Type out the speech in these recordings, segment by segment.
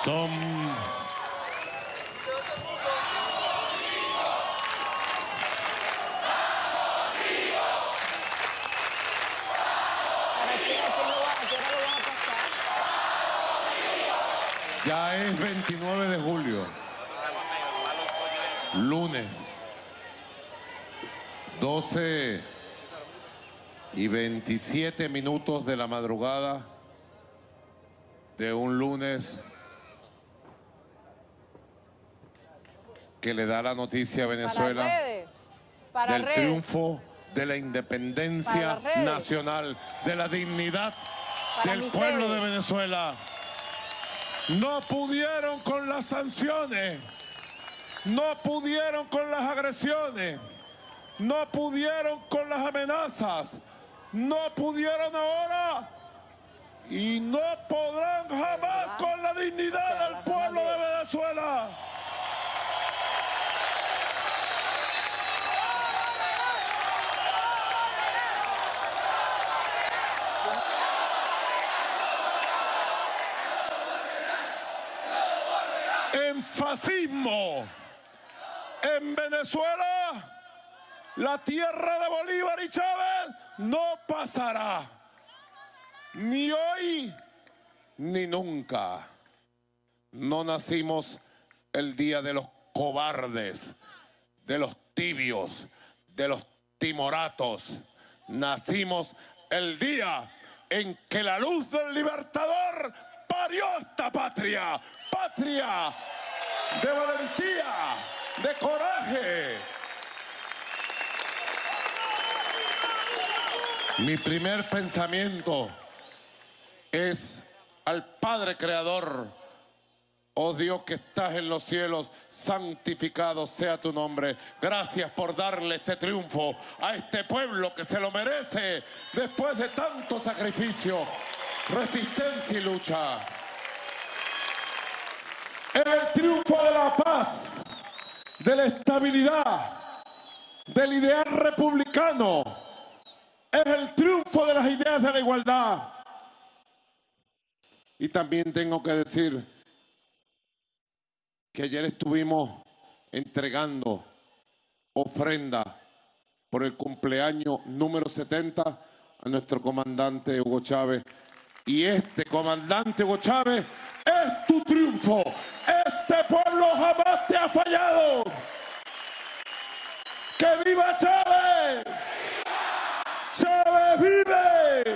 Son ya es 29 de julio, lunes, 12:27 de la madrugada de un lunes que le da la noticia a Venezuela del triunfo de la independencia nacional, de la dignidad del pueblo de Venezuela. No pudieron con las sanciones, no pudieron con las agresiones, no pudieron con las amenazas, no pudieron ahora y no podrán jamás con la dignidad del pueblo de Venezuela. En fascismo, en Venezuela, la tierra de Bolívar y Chávez no pasará, ni hoy ni nunca. No nacimos el día de los cobardes, de los tibios, de los timoratos. Nacimos el día en que la luz del Libertador parió esta patria, patria de valentía, de coraje. Mi primer pensamiento es al Padre Creador. Oh Dios que estás en los cielos, santificado sea tu nombre. Gracias por darle este triunfo a este pueblo que se lo merece después de tanto sacrificio, resistencia y lucha. Es el triunfo de la paz, de la estabilidad, del ideal republicano. Es el triunfo de las ideas de la igualdad. Y también tengo que decir que ayer estuvimos entregando ofrenda por el cumpleaños número 70 a nuestro comandante Hugo Chávez. Y este comandante Hugo Chávez es tu triunfo. Este pueblo jamás te ha fallado. ¡Que viva Chávez! ¡Chávez vive!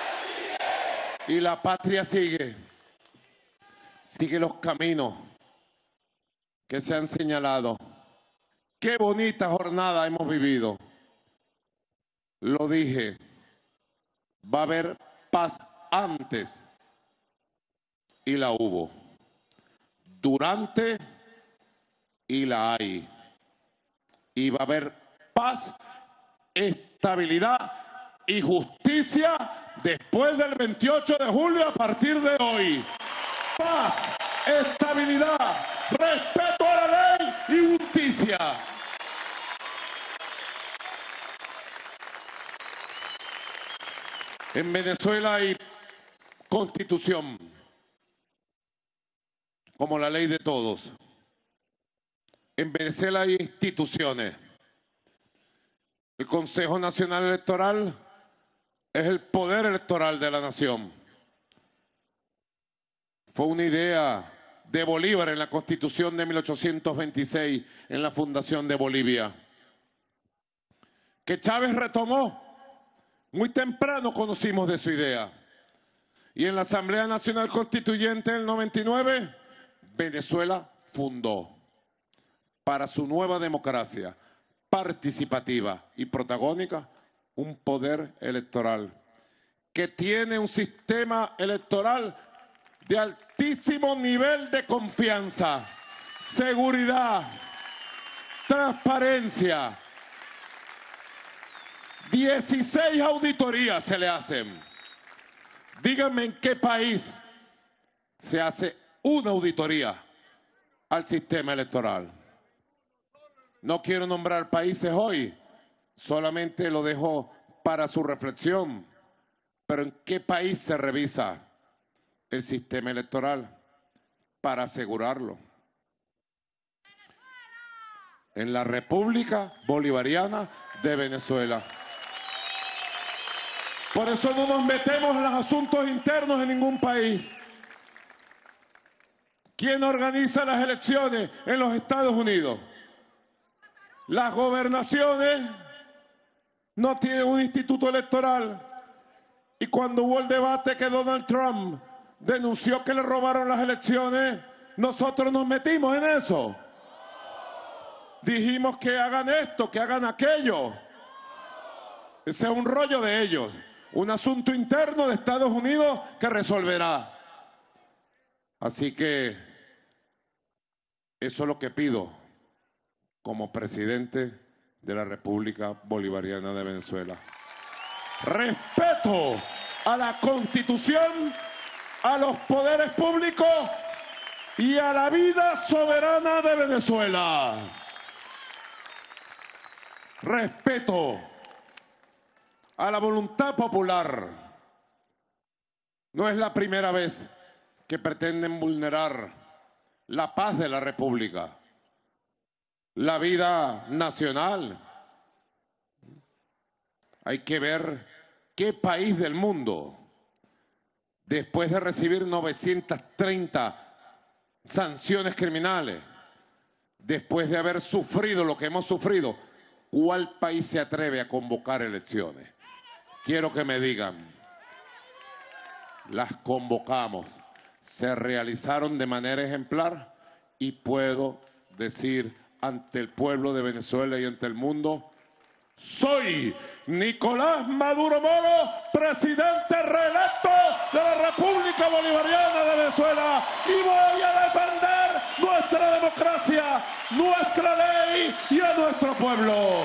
Y la patria sigue. Sigue los caminos que se han señalado. Qué bonita jornada hemos vivido. Lo dije, va a haber paz antes y la hubo. Durante y la hay. Y va a haber paz, estabilidad y justicia después del 28 de julio a partir de hoy. Paz, estabilidad, respeto a la ley y justicia. En Venezuela hay constitución, como la ley de todos. En Venezuela hay instituciones. El Consejo Nacional Electoral es el poder electoral de la nación. Fue una idea de Bolívar en la Constitución de 1826, en la fundación de Bolivia, que Chávez retomó. Muy temprano conocimos de su idea. Y en la Asamblea Nacional Constituyente del 99, Venezuela fundó para su nueva democracia participativa y protagónica un poder electoral que tiene un sistema electoral de altísimo nivel de confianza, seguridad, transparencia. 16 auditorías se le hacen. Díganme en qué país se hace una auditoría al sistema electoral. No quiero nombrar países hoy, solamente lo dejo para su reflexión. Pero ¿en qué país se revisa el sistema electoral? para asegurarlo. En la República Bolivariana de Venezuela. Por eso no nos metemos en los asuntos internos de ningún país. ¿Quién organiza las elecciones en los Estados Unidos? Las gobernaciones no tienen un instituto electoral. Y cuando hubo el debate que Donald Trump denunció que le robaron las elecciones, nosotros nos metimos en eso. Dijimos que hagan esto, que hagan aquello. Ese es un rollo de ellos. Un asunto interno de Estados Unidos que resolverá. Así que eso es lo que pido como presidente de la República Bolivariana de Venezuela. Respeto a la Constitución, a los poderes públicos y a la vida soberana de Venezuela. Respeto a la voluntad popular. No es la primera vez que pretenden vulnerar la paz de la República, la vida nacional. Hay que ver qué país del mundo, después de recibir 930 sanciones criminales, después de haber sufrido lo que hemos sufrido, ¿cuál país se atreve a convocar elecciones? Quiero que me digan. Las convocamos, se realizaron de manera ejemplar y puedo decir ante el pueblo de Venezuela y ante el mundo: soy Nicolás Maduro Moro, presidente reelecto de la República Bolivariana de Venezuela, y voy a defender nuestra democracia, nuestra ley y a nuestro pueblo.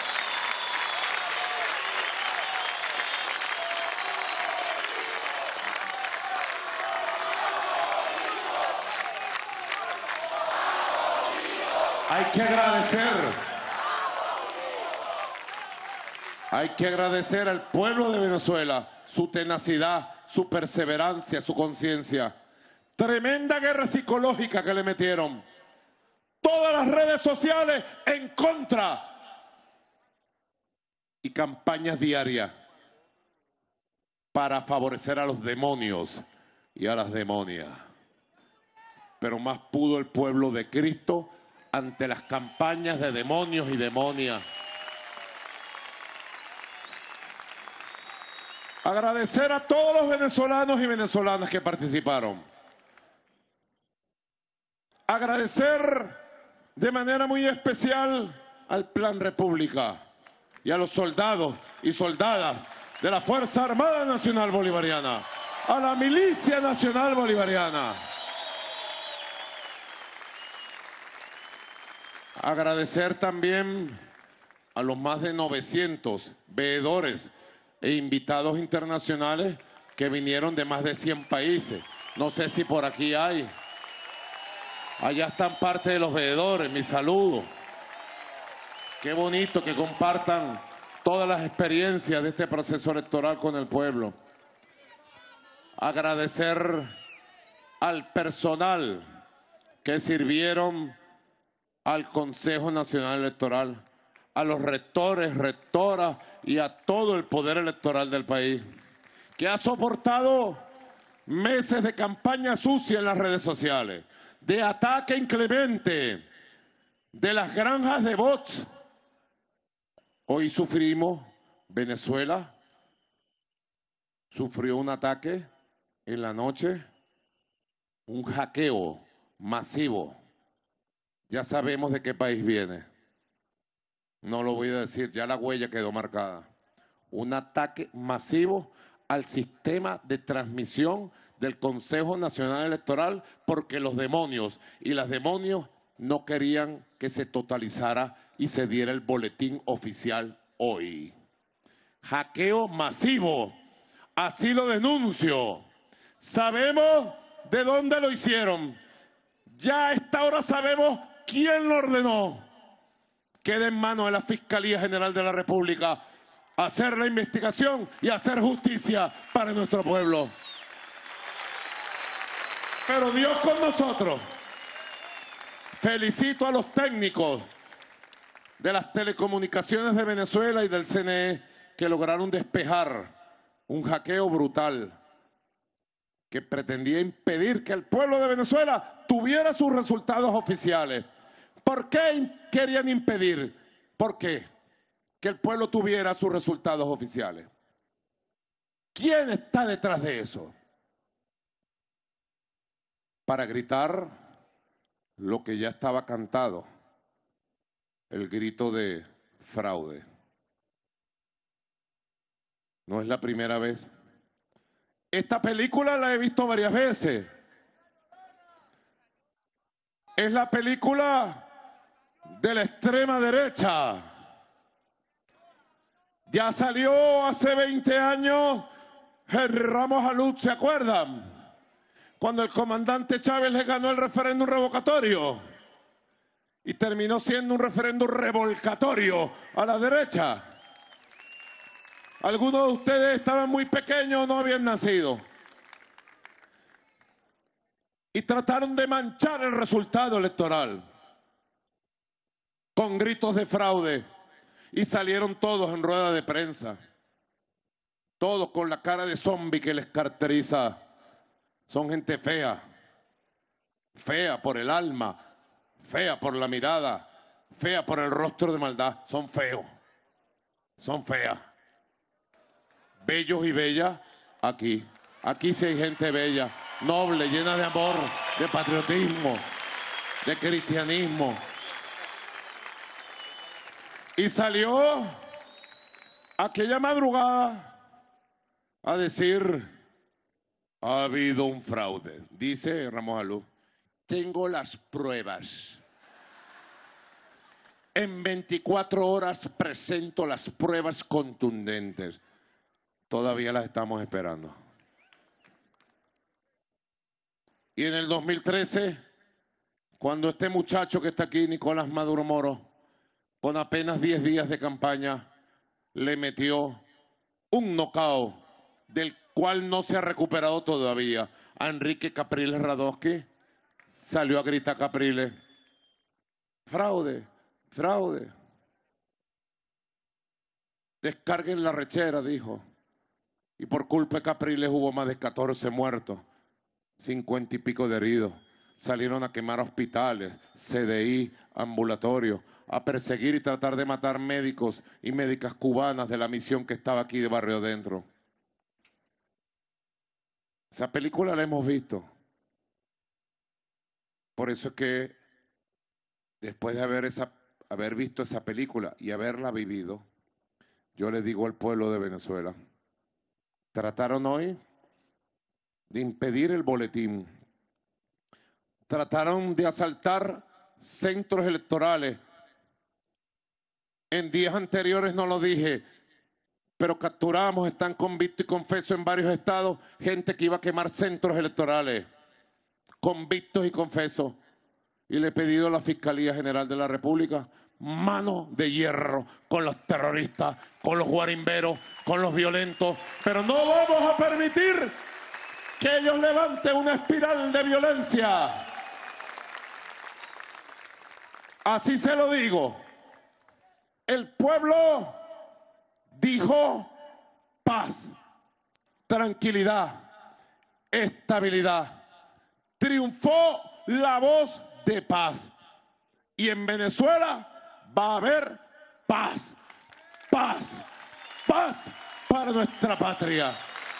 Hay que agradecer al pueblo de Venezuela su tenacidad, su perseverancia, su conciencia. Tremenda guerra psicológica que le metieron. Todas las redes sociales en contra. Y campañas diarias para favorecer a los demonios y a las demonias. Pero más pudo el pueblo de Cristo ante las campañas de demonios y demonias. Agradecer a todos los venezolanos y venezolanas que participaron. Agradecer de manera muy especial al Plan República y a los soldados y soldadas de la Fuerza Armada Nacional Bolivariana, a la Milicia Nacional Bolivariana. Agradecer también a los más de 900 veedores e invitados internacionales que vinieron de más de 100 países. No sé si por aquí hay. Allá están parte de los veedores, mi saludo. Qué bonito que compartan todas las experiencias de este proceso electoral con el pueblo. Agradecer al personal que sirvieron al Consejo Nacional Electoral, a los rectores, rectoras y a todo el poder electoral del país, que ha soportado meses de campaña sucia en las redes sociales, de ataque inclemente, de las granjas de bots. Hoy sufrimos, Venezuela sufrió un ataque en la noche, un hackeo masivo. Ya sabemos de qué país viene. No lo voy a decir, ya la huella quedó marcada. Un ataque masivo al sistema de transmisión del Consejo Nacional Electoral porque los demonios y las demonios no querían que se totalizara y se diera el boletín oficial hoy. Hackeo masivo, así lo denuncio. Sabemos de dónde lo hicieron. Ya a esta hora sabemos quién lo ordenó. Queda en manos de la Fiscalía General de la República hacer la investigación y hacer justicia para nuestro pueblo. Pero Dios con nosotros. Felicito a los técnicos de las telecomunicaciones de Venezuela y del CNE que lograron despejar un hackeo brutal que pretendía impedir que el pueblo de Venezuela tuviera sus resultados oficiales. ¿Por qué querían impedir? ¿Por qué? Que el pueblo tuviera sus resultados oficiales. ¿Quién está detrás de eso? Para gritar lo que ya estaba cantado, el grito de fraude. No es la primera vez. Esta película la he visto varias veces. Es la película de la extrema derecha. Ya salió hace 20 años Henry Ramos Alud, ¿se acuerdan? Cuando el comandante Chávez le ganó el referéndum revocatorio y terminó siendo un referéndum revolcatorio a la derecha. Algunos de ustedes estaban muy pequeños o no habían nacido. Y trataron de manchar el resultado electoral con gritos de fraude. Y salieron todos en rueda de prensa. Todos con la cara de zombie que les caracteriza. Son gente fea. Fea por el alma. Fea por la mirada. Fea por el rostro de maldad. Son feos. Son feas. Bellos y bellas, aquí. Aquí sí hay gente bella, noble, llena de amor, de patriotismo, de cristianismo. Y salió aquella madrugada a decir, ha habido un fraude. Dice Ramos Alud, tengo las pruebas. En 24 horas presento las pruebas contundentes. Todavía las estamos esperando. Y en el 2013, cuando este muchacho que está aquí, Nicolás Maduro Moro, con apenas 10 días de campaña, le metió un knockout del cual no se ha recuperado todavía a Enrique Capriles Radosky, salió a gritar Capriles, fraude, fraude. Descarguen la rechera, dijo. Y por culpa de Capriles hubo más de 14 muertos, 50 y pico de heridos. Salieron a quemar hospitales, CDI, ambulatorios, a perseguir y tratar de matar médicos y médicas cubanas de la misión que estaba aquí de Barrio Adentro. Esa película la hemos visto. Por eso es que después de haber visto esa película y haberla vivido, yo le digo al pueblo de Venezuela, trataron hoy de impedir el boletín. Trataron de asaltar centros electorales. En días anteriores no lo dije, pero capturamos, están convictos y confesos en varios estados, gente que iba a quemar centros electorales, convictos y confesos. Y le he pedido a la Fiscalía General de la República mano de hierro con los terroristas, con los guarimberos, con los violentos, pero no vamos a permitir que ellos levanten una espiral de violencia. Así se lo digo. El pueblo dijo paz, tranquilidad, estabilidad. Triunfó la voz de paz. Y en Venezuela va a haber paz, paz, paz para nuestra patria.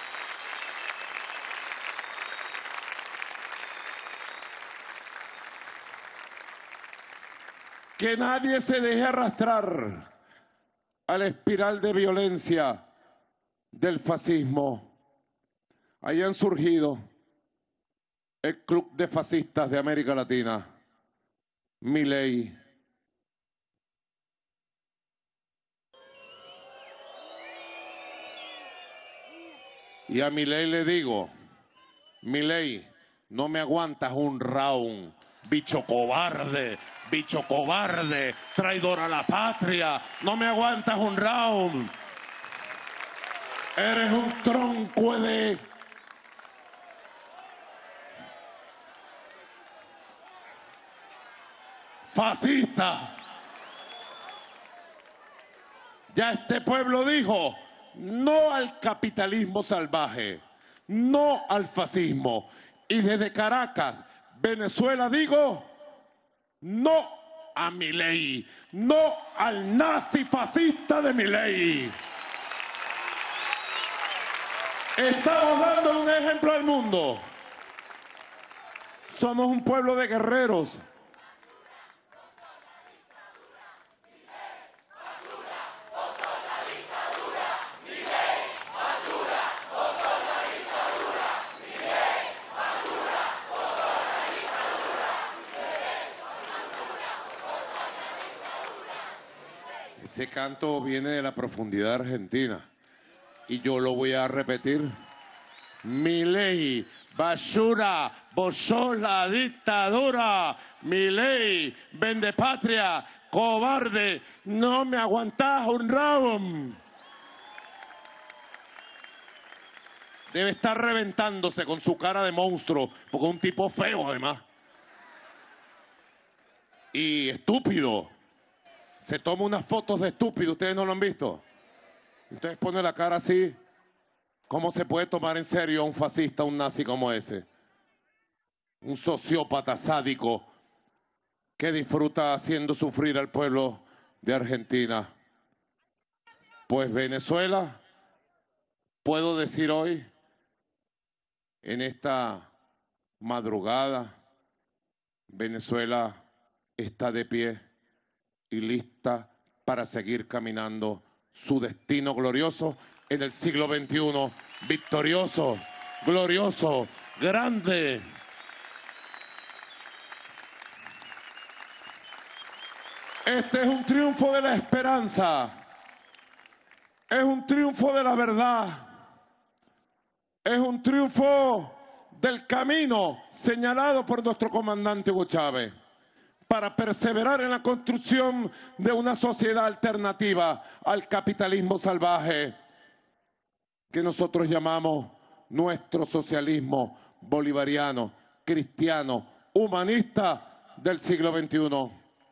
Que nadie se deje arrastrar a la espiral de violencia del fascismo. Ahí han surgido el Club de Fascistas de América Latina, Milei. Y a Milei le digo, Milei, no me aguantas un round, bicho cobarde, traidor a la patria, no me aguantas un round. Eres un tronco de... fascista. Ya este pueblo dijo no al capitalismo salvaje, no al fascismo. Y desde Caracas, Venezuela, digo no a Milei, no al nazi fascista de Milei. Estamos dando un ejemplo al mundo. Somos un pueblo de guerreros. Ese canto viene de la profundidad argentina y yo lo voy a repetir. Milei, basura, vos sos la dictadura. Milei, vendepatria, cobarde, no me aguantás un round. Debe estar reventándose con su cara de monstruo, porque es un tipo feo además. Y estúpido. Se toma unas fotos de estúpido, ¿ustedes no lo han visto? Entonces pone la cara así. ¿Cómo se puede tomar en serio a un fascista, un nazi como ese? Un sociópata sádico que disfruta haciendo sufrir al pueblo de Argentina. Pues Venezuela, puedo decir hoy, en esta madrugada, Venezuela está de pie y lista para seguir caminando su destino glorioso en el siglo XXI, victorioso, glorioso, grande. Este es un triunfo de la esperanza, es un triunfo de la verdad, es un triunfo del camino señalado por nuestro comandante Hugo Chávez, para perseverar en la construcción de una sociedad alternativa al capitalismo salvaje que nosotros llamamos nuestro socialismo bolivariano, cristiano, humanista del siglo XXI.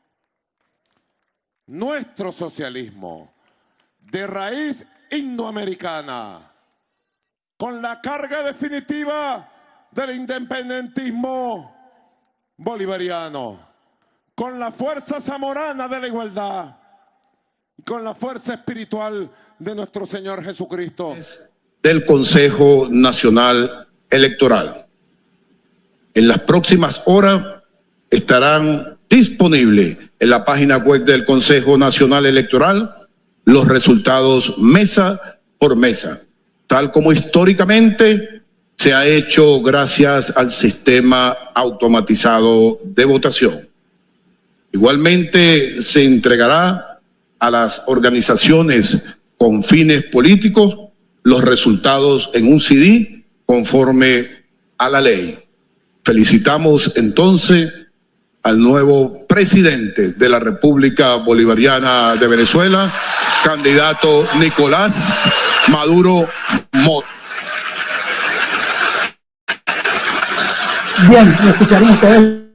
Nuestro socialismo de raíz indoamericana, con la carga definitiva del independentismo bolivariano, con la fuerza zamorana de la igualdad y con la fuerza espiritual de nuestro Señor Jesucristo. Del Consejo Nacional Electoral. En las próximas horas estarán disponibles en la página web del Consejo Nacional Electoral los resultados mesa por mesa, tal como históricamente se ha hecho gracias al sistema automatizado de votación. Igualmente se entregará a las organizaciones con fines políticos los resultados en un CD conforme a la ley. Felicitamos entonces al nuevo presidente de la República Bolivariana de Venezuela, candidato Nicolás Maduro Moro. Bien, lo escucharemos todos.